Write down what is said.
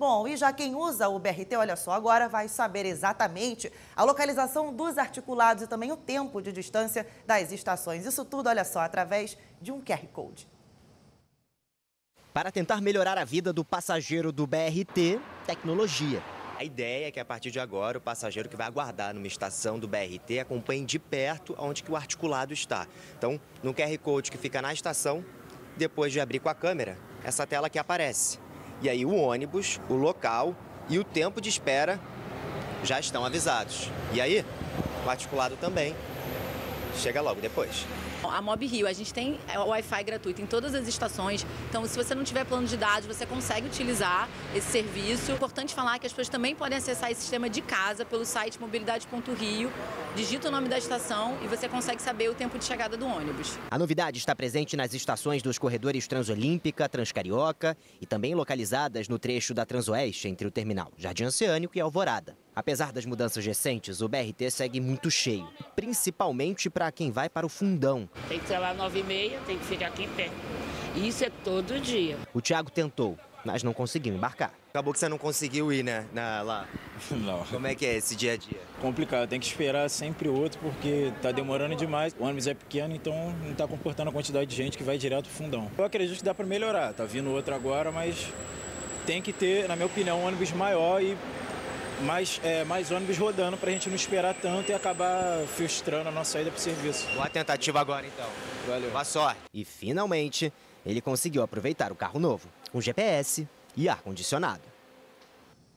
Bom, e já quem usa o BRT, olha só, agora vai saber exatamente a localização dos articulados e também o tempo de distância das estações. Isso tudo, olha só, através de um QR Code. Para tentar melhorar a vida do passageiro do BRT, tecnologia. A ideia é que a partir de agora o passageiro que vai aguardar numa estação do BRT acompanhe de perto onde que o articulado está. Então, no QR Code que fica na estação, depois de abrir com a câmera, essa tela aqui aparece. E aí o ônibus, o local e o tempo de espera já estão avisados. E aí, o articulado também chega logo depois. A Mob Rio, a gente tem Wi-Fi gratuito em todas as estações, então se você não tiver plano de dados, você consegue utilizar esse serviço. É importante falar que as pessoas também podem acessar esse sistema de casa pelo site mobilidade.rio, digita o nome da estação e você consegue saber o tempo de chegada do ônibus. A novidade está presente nas estações dos corredores Transolímpica, Transcarioca e também localizadas no trecho da Transoeste entre o terminal Jardim Oceânico e Alvorada. Apesar das mudanças recentes, o BRT segue muito cheio, principalmente para quem vai para o Fundão. Tem que ser lá 9h30, tem que ficar aqui em pé. Isso é todo dia. O Thiago tentou, mas não conseguiu embarcar. Acabou que você não conseguiu ir, né, lá? Não. Como é que é esse dia a dia? Complicado, tem que esperar sempre outro porque tá demorando demais. O ônibus é pequeno, então não tá comportando a quantidade de gente que vai direto pro Fundão. Eu acredito que dá para melhorar, tá vindo outro agora, mas tem que ter, na minha opinião, um ônibus maior e mais ônibus rodando para a gente não esperar tanto e acabar frustrando a nossa saída para o serviço. Boa tentativa agora, então. Valeu. Boa sorte. E, finalmente, ele conseguiu aproveitar o carro novo, com GPS e ar-condicionado.